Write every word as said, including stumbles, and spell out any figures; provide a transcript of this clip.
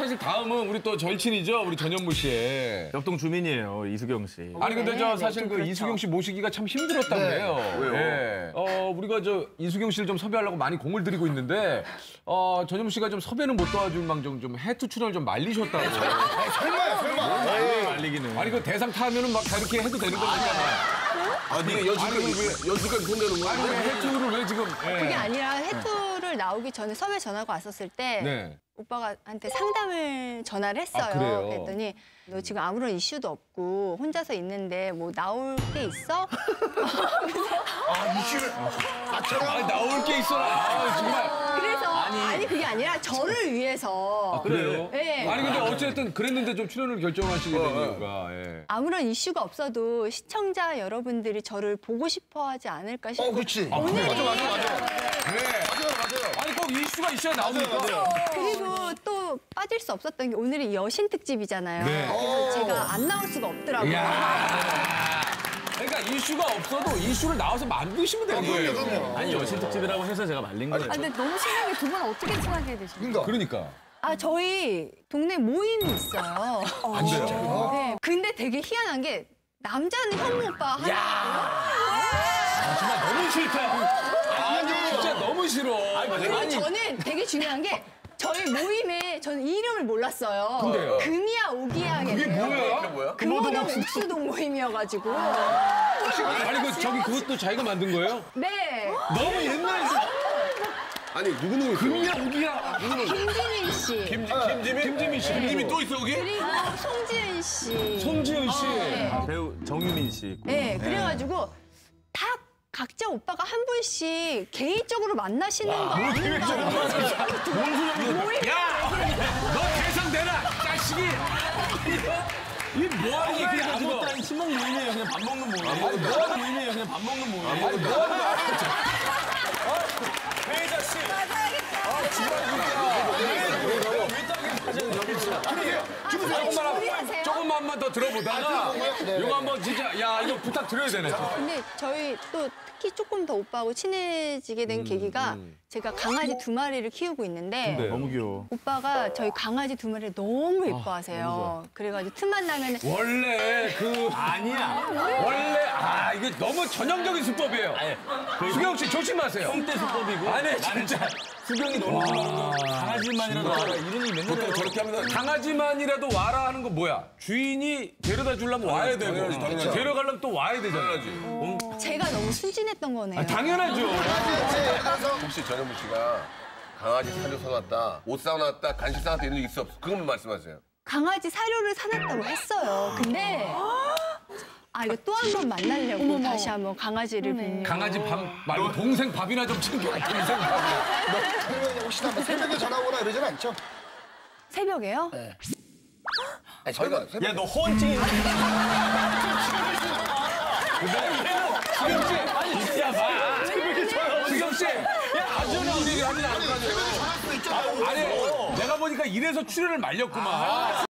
사실 다음은 우리 또 절친이죠, 우리 전현무 씨의. 옆동 주민이에요, 이수경 씨. 아니 근데 네, 저 네, 사실 좀 그 그렇죠. 이수경 씨 모시기가 참 힘들었다고 네. 해요. 왜요? 예. 어 우리가 저 이수경 씨를 좀 섭외하려고 많이 공을 들이고 있는데 어 전현무 씨가 좀 섭외는 못 도와줄 망정 좀 해투 출연을 좀 말리셨다고. 아니, 설마야, 설마. 말리, 말리기는. 아니 그 대상 타면은 막 다 이렇게 해도 되는 거잖아요. 아니, 연습까지, 연습까지 손대는 거야? 아니 왜 해투를 왜 지금? 예. 그게 아니라 해투를 나오기 전에 섭외 전화가 왔었을 때 네. 오빠가 한테 상담을 전화를 했어요. 아, 그래요? 그랬더니 너 지금 아무런 이슈도 없고 혼자서 있는데 뭐 나올 게 있어? 아, 이슈를. 나처럼. 아니 나올 게 있어. 아, 정말. 그래서 아니, 그게 아니라 저를 위해서 아, 그래요? 네. 아니 근데 어쨌든 그랬는데 좀 출연을 결정하시게 된 이유가. 예. 아무런 이슈가 없어도 시청자 여러분들이 저를 보고 싶어 하지 않을까 싶어요. 어, 그렇지. 오늘이 맞아, 맞아, 맞아. 그래. 맞아요, 맞아요. 아니 꼭 이슈가 있어야 나오니까. 그리고 또 빠질 수 없었던 게 오늘이 여신 특집이잖아요. 네. 그래서 제가 안 나올 수가 없더라고요. 이야. 그러니까 이슈가 없어도 이슈를 나와서 만드시면 되는 거예요. 그럼요. 아니, 여신 특집이라고 해서 제가 말린 거예요. 아, 근데 너무 신기하게 두 분 어떻게 친하게 되신 거예요? 그러니까. 그러니까. 아, 저희 동네 모임이 있어요. 안 돼요. 네. 근데 되게 희한한 게 남자는 현무 오빠 하나. 아, 정말 너무 싫다. 아니, 진짜 너무 싫어. 아니, 그리고 저는 되게 중요한 게 저희 모임에 저는 이름을 몰랐어요. 근데요? 금이야 오기야. 그게 뭐야? 뭐야? 금호동 옥수동 모임이어가지고. 아니, 그 저기 그것도 자기가 만든 거예요? 네. 너무 옛날에서. 아니, 누구누구 있어? 금이야, 우기야. 김지민 씨. 김, 김지민? 김지민 씨. 김님이 또 있어, 여기? 그리고 송지은 씨. 송지은 씨. 네. 배우 정유민 씨 있고. 네, 그래가지고 다 각자 오빠가 한 분씩 개인적으로 만나시는 거 아닌가. 야! 너 대상 내라! 자식이! 이 뭐하는 얘기야, 그냥 지금? 아무것도 아닌 친목 모임이에요. 그냥 밥 먹는 모임. 아니, 뭐하는 모임이에요. 그냥 밥 먹는 모임. 아니, 뭐하는 거야? 회의자 씨. 조금만, 조금만 더 들어보다가 이거 한번 진짜 야 이거 부탁드려야 되네. 근데 저희 또 특히 조금 더 오빠하고 친해지게 된 계기가 제가 강아지 두 마리를 키우고 있는데 근데요? 너무 귀여워. 오빠가 저희 강아지 두 마리를 너무 예뻐하세요. 그래가지고 틈만 나면 원래 그 아니야. 원래 아 이거 너무 전형적인 수법이에요. 수경 씨 조심하세요. 형대 수법이고. 아니 진짜 수경이 너무 좋아하는 강아지만이라도 알아. 이름이 맨날 보통 저렇게 하면 강아지만이라도 와라 하는 건 뭐야? 주인이 데려다 주려면 와야 되고 당연하지, 당연하지. 데려가려면 또 와야 되잖아요. 제가 너무 순진했던 거네요. 아, 당연하죠. 혹시 전현무 씨가 강아지 사료 사놨다, 옷 사놨다, 간식 사놨다 이런 적 있어 없어? 그것만 말씀하세요. 강아지 사료를 사놨다고 했어요. 근데 아 이거 또 한 번 만나려고 다시 한번 강아지를 뵙는. 강아지 밥 말고 동생 밥이나 좀 챙겨. 동생 밥. 그러면 혹시나 뭐 새벽에 전화 오거나 이러진 않죠? 새벽에요? 아니, 저희가 새벽에. 야, 너 허언증이 있는 수경 씨, 아니 야 봐. 수경 씨, 야 아주 좋은 얘기 하지 않을 거 아니에요. 새벽에 전화 수도 있잖아요. 아니 내가 보니까 이래서 출연을 말렸구만.